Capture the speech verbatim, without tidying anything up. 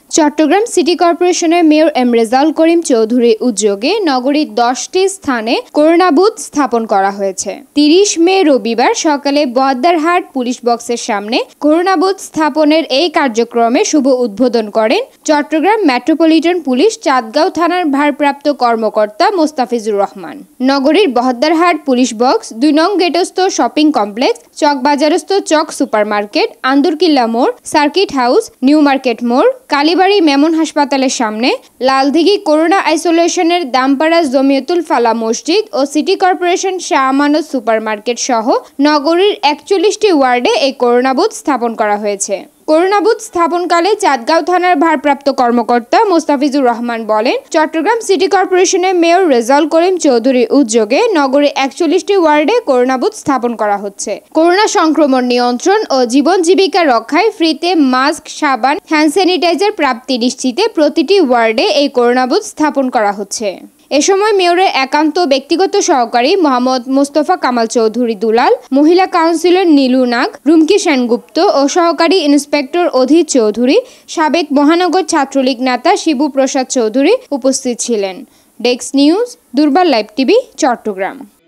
Chittagong city কর্পোরেশনের mayor M Rezaul Karim চৌধুরীর উদ্যোগে নগরীর দশটি স্থানে করোনা বুথ স্থাপন করা হয়েছে। তিরিশ মে রবিবার সকালে বহদ্দারহাট পুলিশ বক্সের সামনে করোনা বুথ স্থাপনের এই কার্যক্রমে শুভ উদ্বোধন করেন চট্টগ্রাম মেট্রোপলিটন পুলিশ চাঁদগাঁও থানার ভারপ্রাপ্ত কর্মকর্তা মোস্তাফিজুর রহমান। নগরীর বহদ্দারহাট পুলিশ বক্স, দুই নং গেটস্থ শপিং কমপ্লেক্স, চকবাজারস্থ চক সুপারমার্কেট, আন্দরকিল্লা মোড়, সার্কিট হাউস, নিউ মার্কেট মোড়, কালীবাড়ি মেমন হাসপাতালের সামনে, লালদিঘি করোনা আইসোলেশনের দামপাড়া জমিয়তুল ফালাহ মসজিদ ও city corporation Shah Amanat supermarket সহ নগরীর একচল্লিশটি ওয়ার্ডে এই করোনা বুথ স্থাপন করা হয়েছে। করোনা বুথ স্থাপনকালে চাঁদগাঁও থানার ভারপ্রাপ্ত কর্মকর্তা মোস্তাফিজুর রহমান বলেন, চট্টগ্রাম সিটি কর্পোরেশনের মেয়র রেজাউল করিম চৌধুরীর উদ্যোগে নগরীর একচল্লিশটি ওয়ার্ডে করোনা বুথ স্থাপন করা হচ্ছে। করোনা সংক্রমণ নিয়ন্ত্রণ ও জীবন জীবিকা রক্ষায় ফ্রিতে মাস্ক, সাবান, হ্যান্ড স্যানিটাইজার প্রাপ্তি নিশ্চিতে প্রতিটি ওয়ার্ডে এই করোনা বুথ স্থাপন করা হচ্ছে। এ সময় মেয়রের একান্ত ব্যক্তিগত সহকারী মোহাম্মদ মোস্তফা কামাল চৌধুরী দুলাল, মহিলা কাউন্সিলর নীলু নাগ, রুমকি সেনগুপ্ত ও সহকারী ইন্সপেক্টর অধীর চৌধুরী, সাবেক মহানগর ছাত্রলীগ নেতা শিবু প্রসাদ চৌধুরী উপস্থিত ছিলেন। Desk news, Durbar live TV, Chittagong.